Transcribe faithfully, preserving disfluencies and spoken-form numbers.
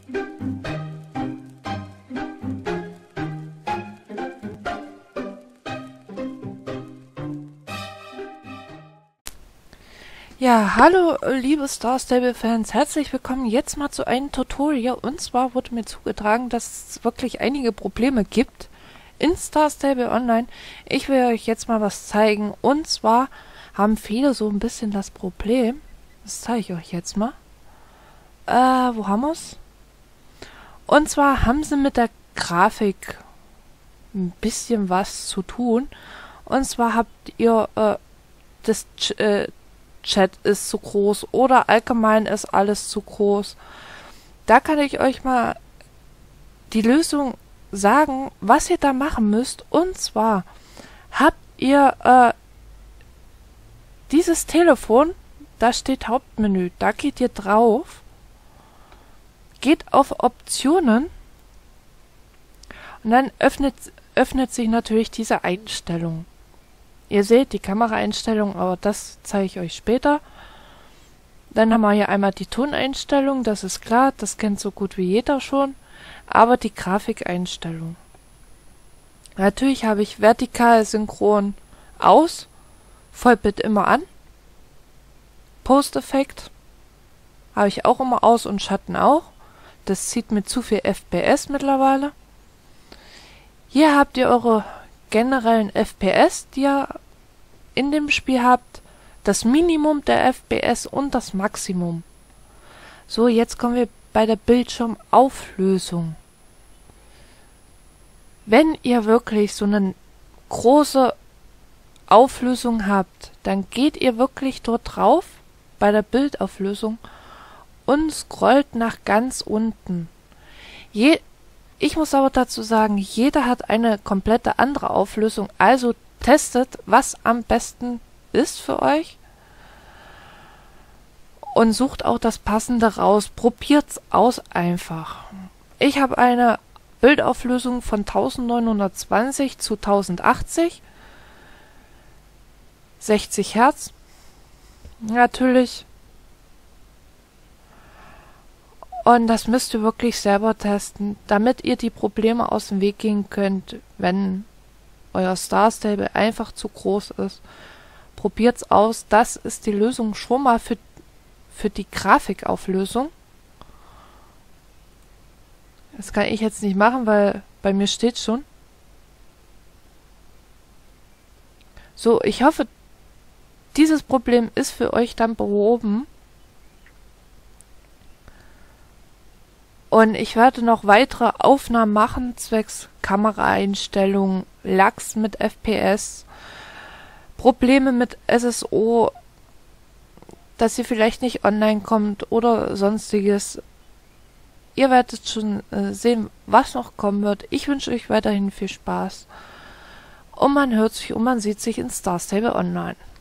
Ja, hallo liebe Star Stable Fans, herzlich willkommen jetzt mal zu einem Tutorial. Und zwar wurde mir zugetragen, dass es wirklich einige Probleme gibt in Star Stable Online. Ich will euch jetzt mal was zeigen. Und zwar haben viele so ein bisschen das Problem, das zeige ich euch jetzt mal. Äh, wo haben wir's? Und zwar haben sie mit der Grafik ein bisschen was zu tun. Und zwar habt ihr äh, das äh, Chat ist zu groß oder allgemein ist alles zu groß. Da kann ich euch mal die Lösung sagen, was ihr da machen müsst. Und zwar habt ihr äh, dieses Telefon, da steht Hauptmenü, da geht ihr drauf, geht auf Optionen und dann öffnet, öffnet sich natürlich diese Einstellung. Ihr seht die Kameraeinstellung, aber das zeige ich euch später. Dann haben wir hier einmal die Toneinstellung, das ist klar, das kennt so gut wie jeder schon. Aber die Grafikeinstellung. Natürlich habe ich vertikal synchron aus, Vollbild immer an. Post-Effekt habe ich auch immer aus und Schatten auch. Das zieht mir zu viel F P S mittlerweile. Hier habt ihr eure generellen F P S, die ihr in dem Spiel habt, das Minimum der F P S und das Maximum. So, jetzt kommen wir bei der Bildschirmauflösung. Wenn ihr wirklich so eine große Auflösung habt, dann geht ihr wirklich dort drauf bei der Bildauflösung und scrollt nach ganz unten. Je Ich muss aber dazu sagen, jeder hat eine komplette andere Auflösung, also testet, was am besten ist für euch und sucht auch das Passende raus. Probiert's aus einfach. Ich habe eine Bildauflösung von neunzehnhundertzwanzig zu tausendachtzig, sechzig Hertz, natürlich. Und das müsst ihr wirklich selber testen, damit ihr die Probleme aus dem Weg gehen könnt, wenn euer Star Stable einfach zu groß ist. Probiert's aus, das ist die Lösung schon mal für, für die Grafikauflösung. Das kann ich jetzt nicht machen, weil bei mir steht schon. So, ich hoffe, dieses Problem ist für euch dann behoben. Und ich werde noch weitere Aufnahmen machen, zwecks Kameraeinstellungen, Lags mit F P S, Probleme mit S S O, dass ihr vielleicht nicht online kommt oder sonstiges. Ihr werdet schon äh, sehen, was noch kommen wird. Ich wünsche euch weiterhin viel Spaß. Und man hört sich und man sieht sich in Star Stable Online.